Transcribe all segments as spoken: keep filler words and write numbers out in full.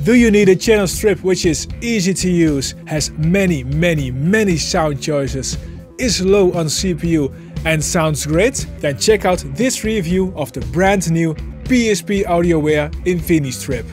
Do you need a channel strip which is easy to use, has many many many sound choices, is low on C P U and sounds great? Then check out this review of the brand new P S P AudioWare InfiniStrip.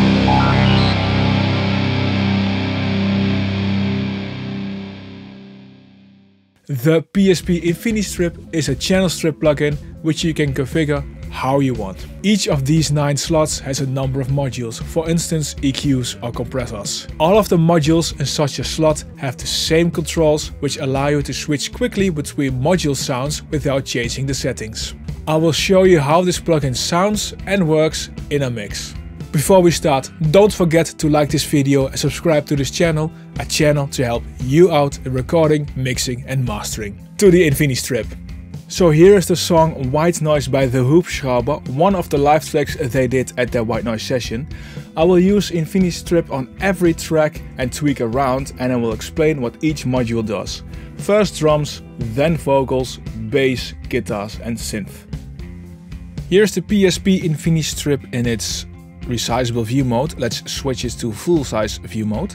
The P S P InfiniStrip is a channel strip plugin which you can configure how you want. Each of these nine slots has a number of modules, for instance E Qs or compressors. All of the modules in such a slot have the same controls which allow you to switch quickly between module sounds without changing the settings. I will show you how this plugin sounds and works in a mix. Before we start, don't forget to like this video and subscribe to this channel, a channel to help you out in recording, mixing and mastering. To the InfiniStrip. So here is the song White Noise by The Hubschrauber, one of the live tracks they did at their White Noise session. I will use InfiniStrip on every track and tweak around, and I will explain what each module does. First drums, then vocals, bass, guitars and synth. Here's the P S P InfiniStrip in its resizable view mode. Let's switch it to full size view mode.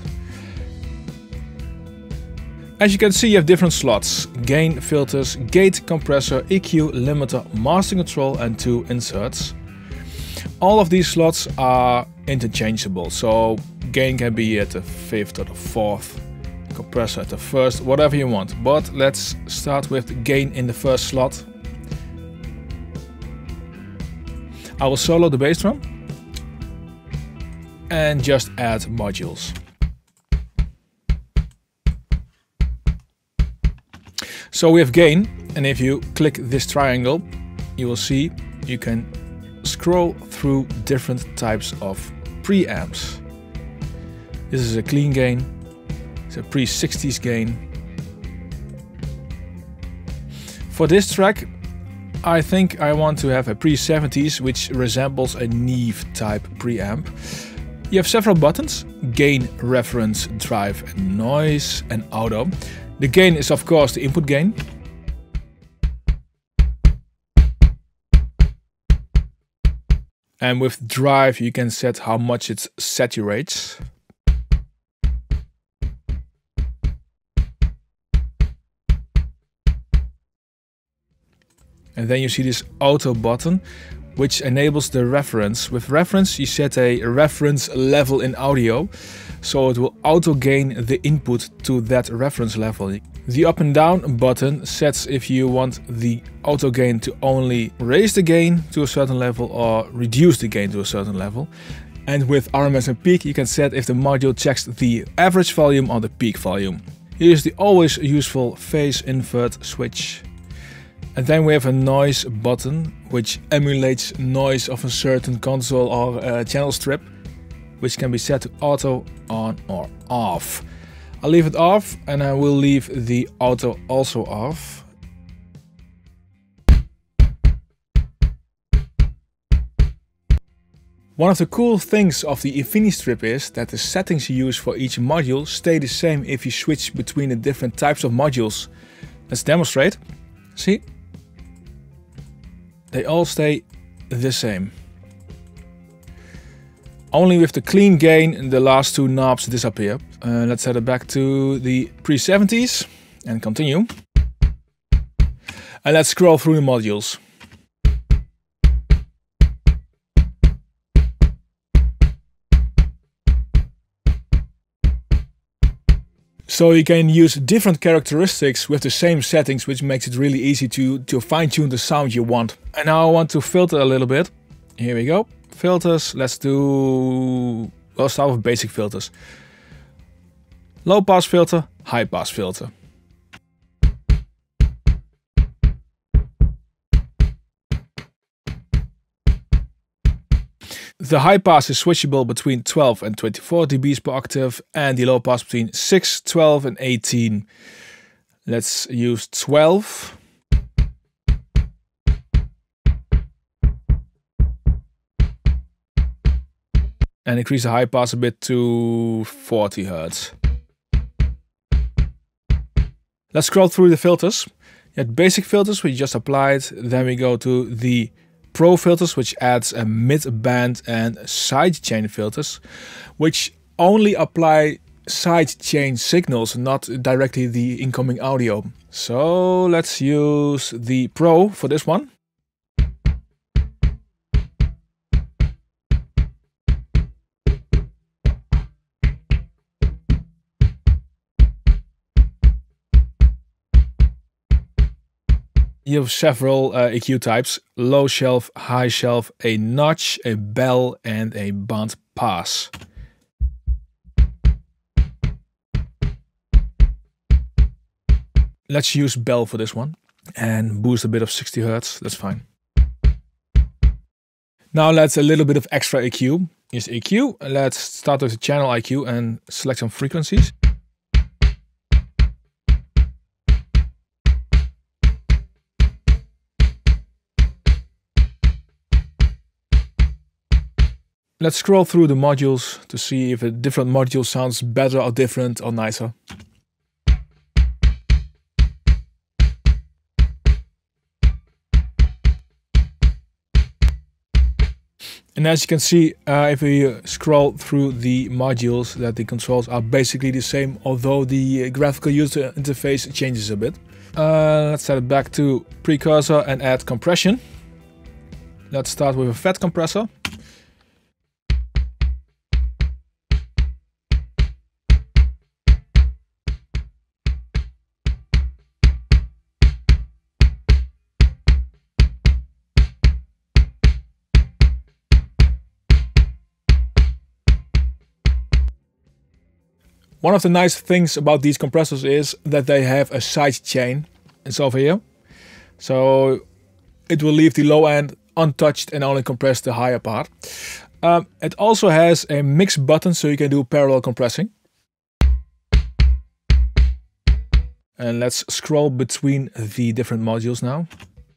As you can see, you have different slots: gain, filters, gate, compressor, E Q, limiter, master control and two inserts. All of these slots are interchangeable, so gain can be at the fifth or the fourth, compressor at the first, whatever you want. But let's start with gain in the first slot. I will solo the bass drum and just add modules. So we have gain, and if you click this triangle, you will see you can scroll through different types of preamps. This is a clean gain, it's a pre sixties gain. For this track, I think I want to have a pre seventies, which resembles a Neve type preamp. You have several buttons: gain, reference, drive, and noise, and auto. The gain is of course the input gain. And with drive you can set how much it saturates. And then you see this auto button, which enables the reference. With reference you set a reference level in audio, so it will auto gain the input to that reference level. The up and down button sets if you want the auto gain to only raise the gain to a certain level or reduce the gain to a certain level. And with R M S and peak you can set if the module checks the average volume or the peak volume. Here's the always useful phase invert switch. And then we have a noise button, which emulates noise of a certain console or uh, channel strip, which can be set to auto, on or off. I'll leave it off, and I will leave the auto also off. One of the cool things of the InfiniStrip is that the settings you use for each module stay the same if you switch between the different types of modules. Let's demonstrate. See? They all stay the same. Only with the clean gain the last two knobs disappear. Uh, let's set it back to the pre seventies and continue. And let's scroll through the modules. So you can use different characteristics with the same settings, which makes it really easy to, to fine-tune the sound you want. And now I want to filter a little bit. Here we go. Filters, let's do... We'll start with basic filters. Low pass filter, high pass filter. The high pass is switchable between twelve and twenty-four decibels per octave, and the low pass between six, twelve and eighteen. Let's use twelve. And increase the high pass a bit to forty hertz. Let's scroll through the filters. You had basic filters we just applied, then we go to the Pro filters, which adds a mid-band and sidechain filters, which only apply sidechain signals, not directly the incoming audio. So let's use the Pro for this one. You have several uh, E Q types: low shelf, high shelf, a notch, a bell, and a band pass. Let's use bell for this one and boost a bit of sixty hertz, that's fine. Now let's a little bit of extra E Q. Here's E Q. Let's start with the channel I Q and select some frequencies. Let's scroll through the modules to see if a different module sounds better or different or nicer. And as you can see, uh, if we scroll through the modules, that the controls are basically the same, although the graphical user interface changes a bit. Uh, let's set it back to precursor and add compression. Let's start with a fat compressor. One of the nice things about these compressors is that they have a side chain. It's over here. So it will leave the low end untouched and only compress the higher part. Um, it also has a mix button, so you can do parallel compressing. And let's scroll between the different modules now.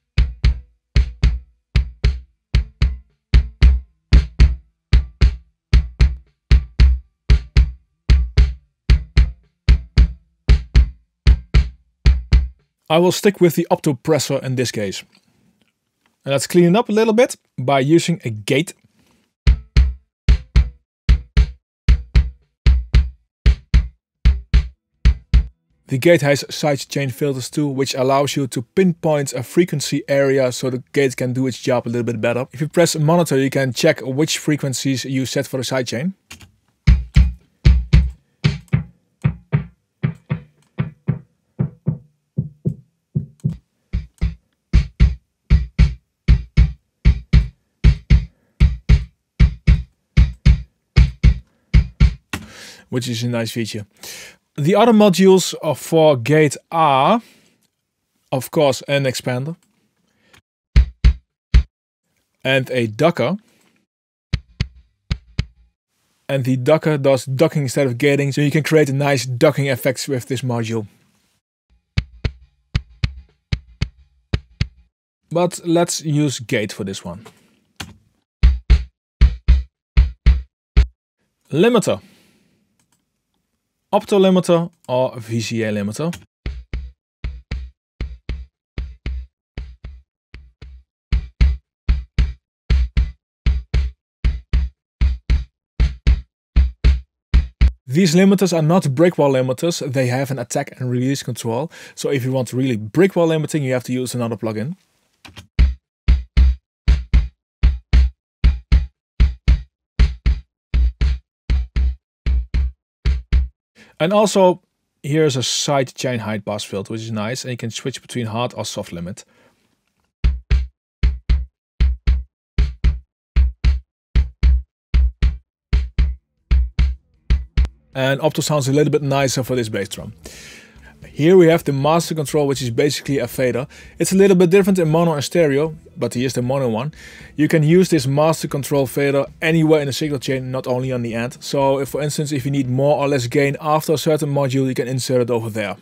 I will stick with the optopressor in this case. And let's clean it up a little bit by using a gate. The gate has sidechain filters too, which allows you to pinpoint a frequency area so the gate can do its job a little bit better. If you press monitor, you can check which frequencies you set for the sidechain. Which is a nice feature. The other modules for gate are, of course, an expander and a ducker. And the ducker does ducking instead of gating, so you can create a nice ducking effects with this module. But let's use gate for this one. Limiter. Opto limiter or V C A limiter. These limiters are not brick wall limiters, they have an attack and release control. So if you want really brick wall limiting, you have to use another plugin. And also, here's a sidechain high pass filter, which is nice, and you can switch between hard or soft limit. And opto sounds a little bit nicer for this bass drum. Here we have the master control, which is basically a fader. It's a little bit different in mono and stereo, but here's the mono one. You can use this master control fader anywhere in the signal chain, not only on the end. So if, for instance, if you need more or less gain after a certain module, you can insert it over there.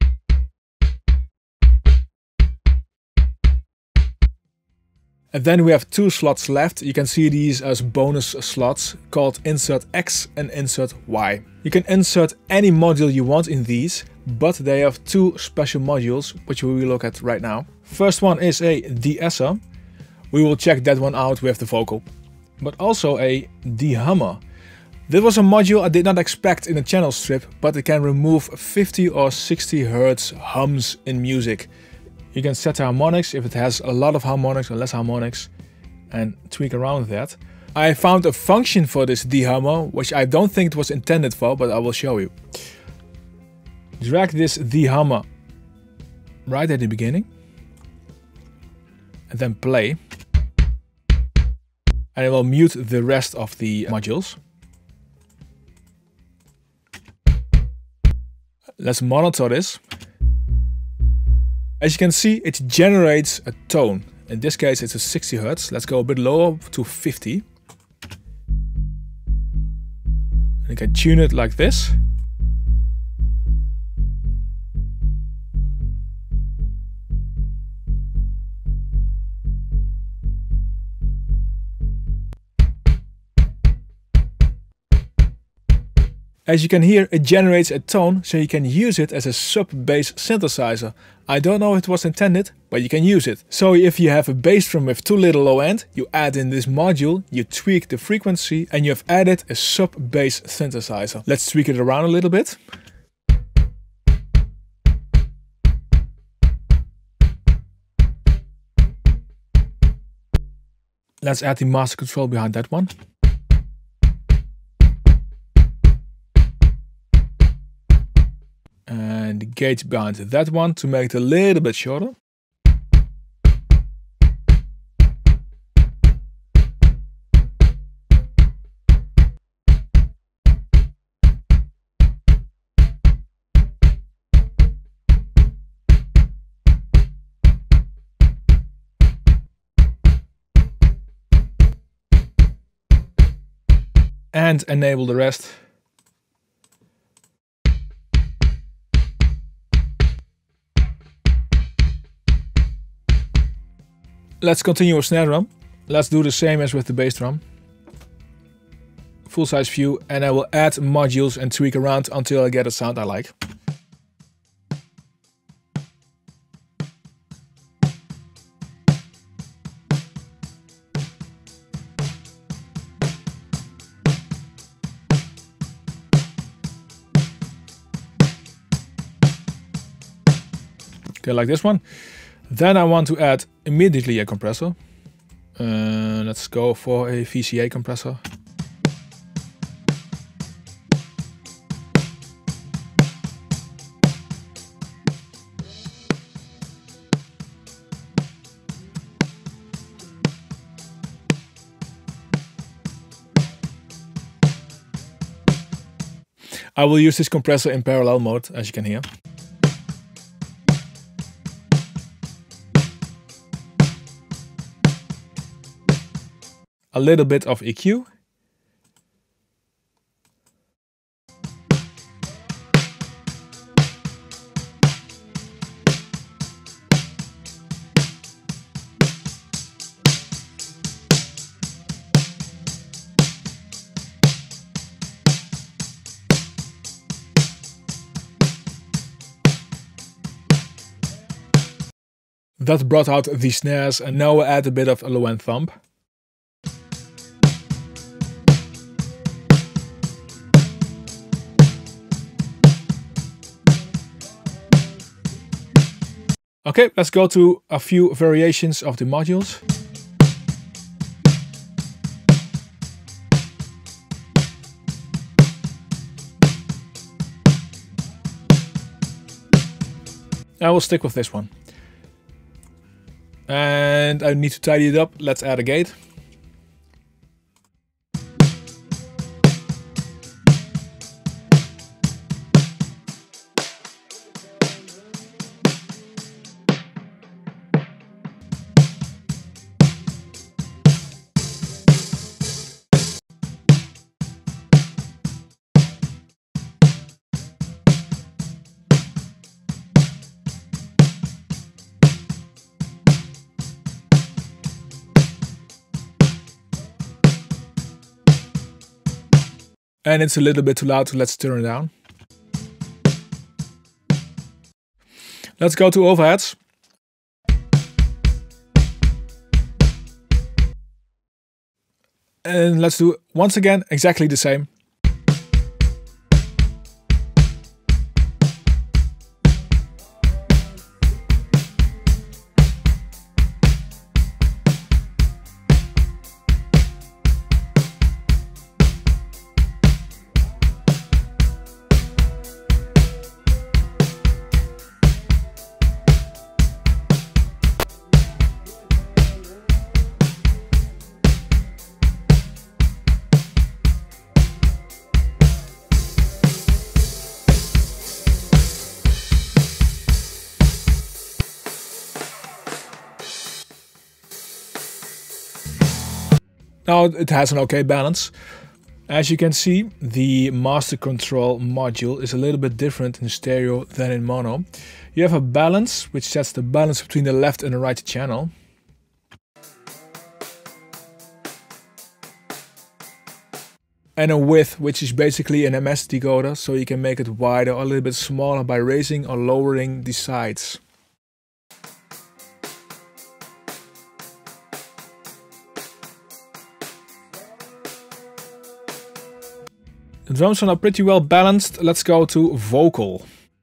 And then we have two slots left. You can see these as bonus slots called Insert X and Insert Y. You can insert any module you want in these, but they have two special modules, which we will look at right now. First one is a de-esser, We will check that one out with the vocal. But also a dehummer. This was a module I did not expect in a channel strip, but it can remove fifty or sixty hertz hums in music. You can set the harmonics if it has a lot of harmonics or less harmonics and tweak around that. I found a function for this dehummer, which I don't think it was intended for, but I will show you. Drag this dehummer right at the beginning and then play. And it will mute the rest of the modules. Let's monitor this. As you can see, it generates a tone. In this case, it's a sixty hertz. Let's go a bit lower to fifty. And you can tune it like this. As you can hear, it generates a tone, so you can use it as a sub-bass synthesizer. I don't know if it was intended, but you can use it. So if you have a bass drum with too little low end, you add in this module, you tweak the frequency, and you have added a sub-bass synthesizer. Let's tweak it around a little bit. Let's add the master control behind that one. And the gauge behind that one to make it a little bit shorter. And enable the rest. Let's continue with snare drum. Let's do the same as with the bass drum. Full size view, and I will add modules and tweak around until I get a sound I like. Okay, like this one. Then I want to add immediately a compressor. Uh, let's go for a V C A compressor. I will use this compressor in parallel mode, as you can hear. A little bit of E Q. That brought out the snares, and now we'll add a bit of a low end thump. Okay, let's go to a few variations of the modules. I will stick with this one. And I need to tidy it up. Let's add a gate. And it's a little bit too loud, so let's turn it down. Let's go to overheads. And let's do once again exactly the same. Now it has an okay balance. As you can see, the master control module is a little bit different in stereo than in mono. You have a balance, which sets the balance between the left and the right channel. And a width, which is basically an M S decoder, so you can make it wider or a little bit smaller by raising or lowering the sides. The drums are pretty well balanced. Let's go to vocal.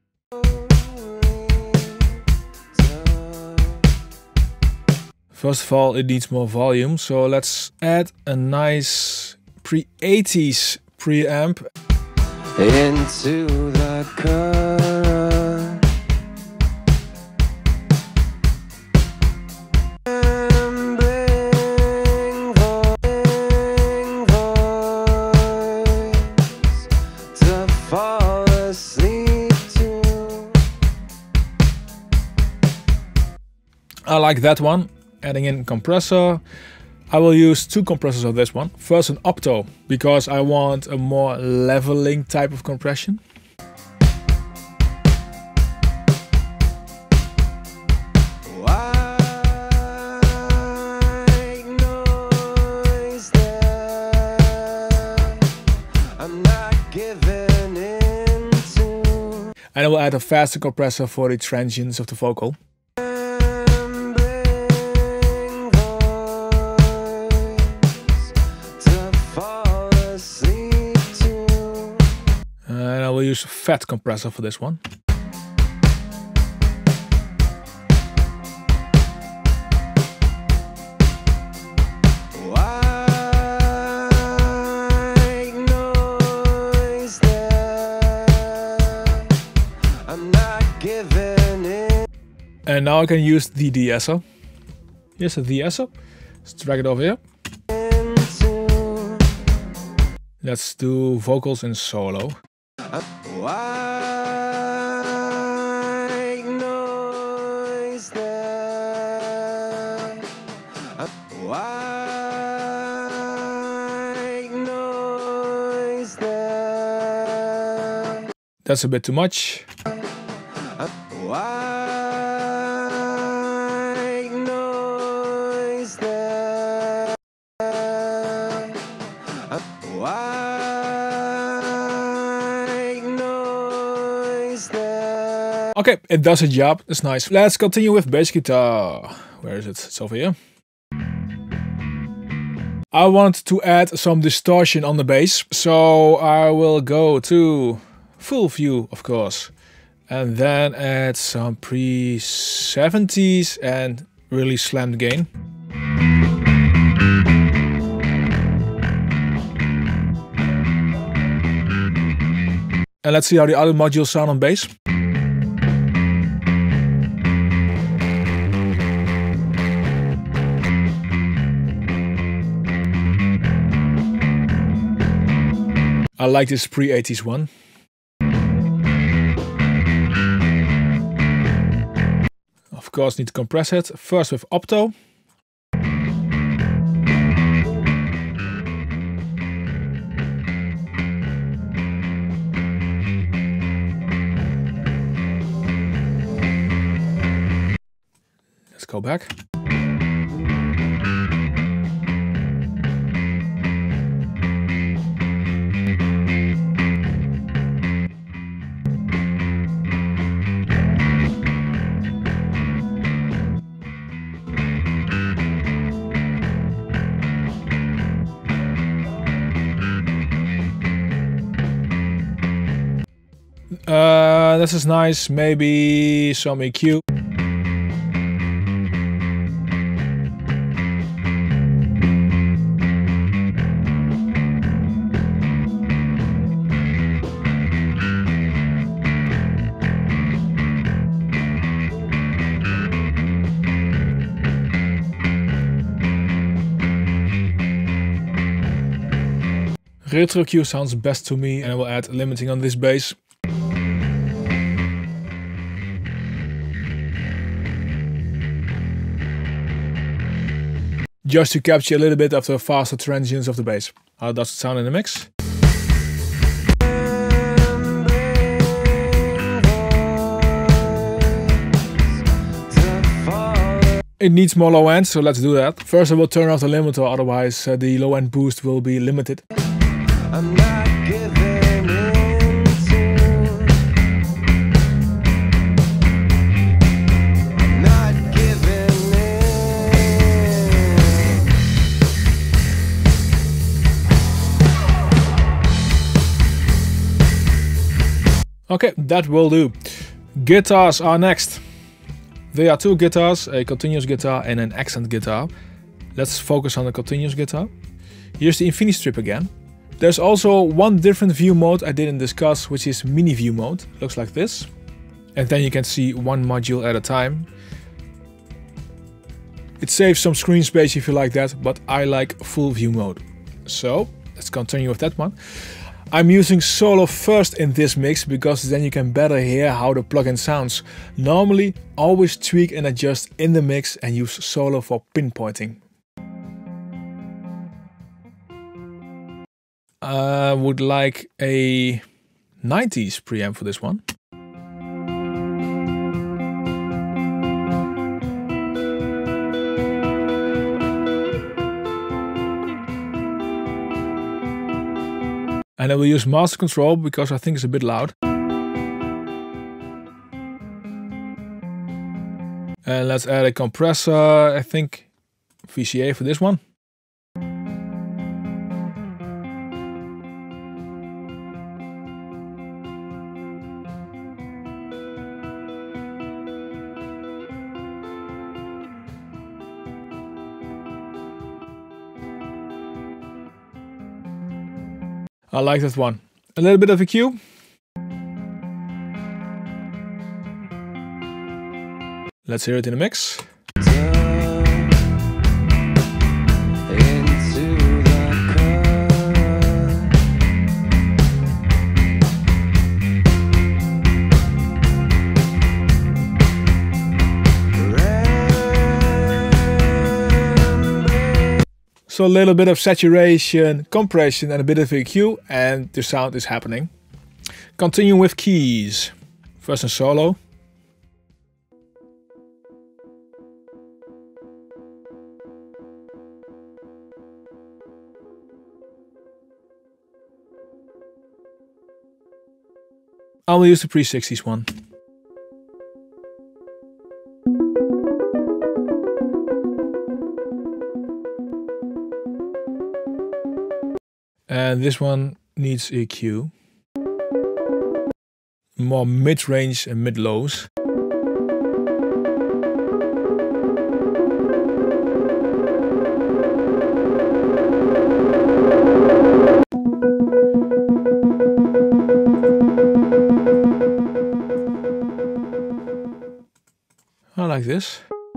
First of all, it needs more volume, so let's add a nice pre eighties preamp. Into the current. I like that one. Adding in compressor. I will use two compressors of this one. First an opto, because I want a more leveling type of compression. And I will add a faster compressor for the transients of the vocal. And I will use a fat compressor for this one. And now I can use the de-esser. Here's a de-esser. Let's drag it over here. Let's do vocals in solo. White noise there. White noise there. That's a bit too much. White noise there. White noise there. Okay, it does a job. That's nice. Let's continue with bass guitar. Where is it? It's over here. I want to add some distortion on the bass, so I will go to full view, of course. And then add some pre seventies and really slammed gain. And let's see how the other modules sound on bass. I like this pre eighties one. Of course, need to compress it. First with opto. Let's go back. Uh, this is nice. Maybe some E Q. Retro E Q sounds best to me, and I will add limiting on this bass. Just to capture a little bit of the faster transients of the bass. How does it sound in the mix? It needs more low end, so let's do that. First I will turn off the limiter, otherwise uh, the low end boost will be limited. I'm not giving in to. I'm not giving in. Okay, that will do. Guitars are next. There are two guitars, a continuous guitar and an accent guitar. Let's focus on the continuous guitar. Here's the Infinity Strip again. There's also one different view mode I didn't discuss, which is mini view mode. Looks like this. And then you can see one module at a time. It saves some screen space if you like that, but I like full view mode. So let's continue with that one. I'm using Solo first in this mix because then you can better hear how the plugin sounds. Normally, always tweak and adjust in the mix and use Solo for pinpointing. I would like a nineties preamp for this one. And I will use Master Control because I think it's a bit loud. And let's add a compressor, I think V C A for this one. I like that one. A little bit of E Q. Let's hear it in the mix. So a little bit of saturation, compression and a bit of E Q and the sound is happening. Continuing with keys. First in solo. I will use the pre sixties one. And this one needs E Q. More mid-range and mid-lows. I like this.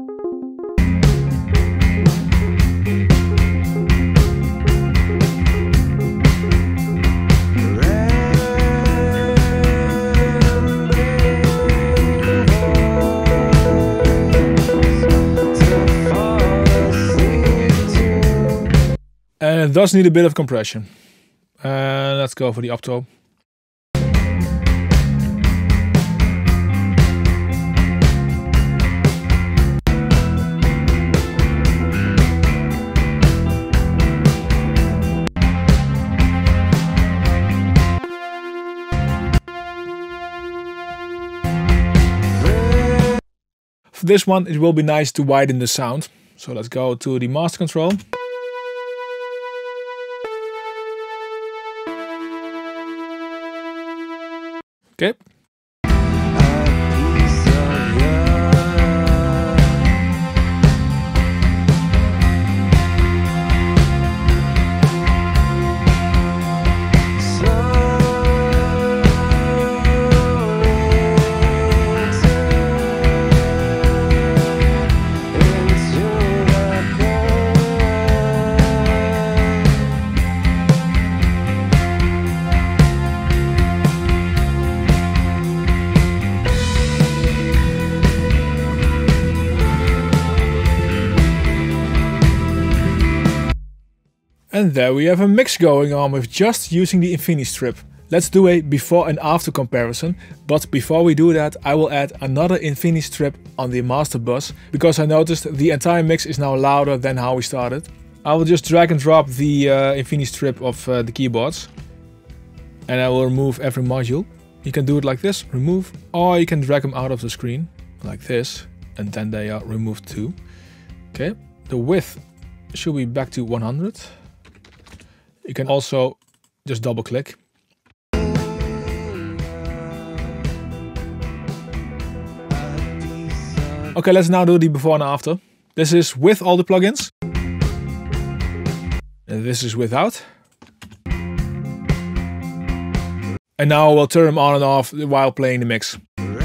And it does need a bit of compression. Uh, let's go for the uptone. For this one, it will be nice to widen the sound. So let's go to the Master Control. Okay. And there we have a mix going on with just using the InfiniStrip. Let's do a before and after comparison, but before we do that I will add another InfiniStrip on the master bus, because I noticed the entire mix is now louder than how we started. I will just drag and drop the uh, InfiniStrip of uh, the keyboards, and I will remove every module. You can do it like this, remove, or you can drag them out of the screen, like this, and then they are removed too. Okay, the width should be back to one hundred. You can also just double click. Okay, let's now do the before and after. This is with all the plugins. And this is without. And now we'll turn them on and off while playing the mix.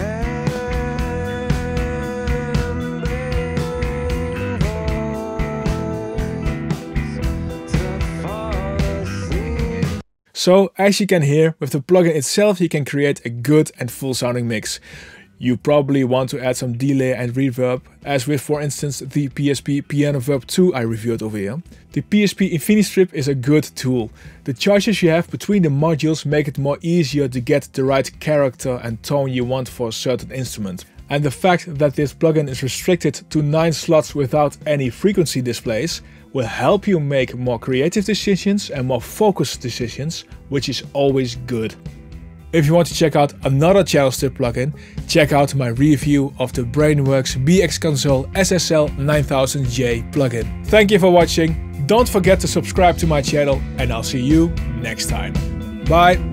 So, as you can hear, with the plugin itself you can create a good and full sounding mix. You probably want to add some delay and reverb, as with for instance the P S P Piano Verb two I reviewed over here. The P S P InfiniStrip is a good tool. The choices you have between the modules make it more easier to get the right character and tone you want for a certain instrument. And the fact that this plugin is restricted to nine slots without any frequency displays will help you make more creative decisions and more focused decisions, which is always good. If you want to check out another Channel Strip plugin, check out my review of the Brainworx B X Console S S L nine thousand J plugin. Thank you for watching, don't forget to subscribe to my channel, and I'll see you next time. Bye!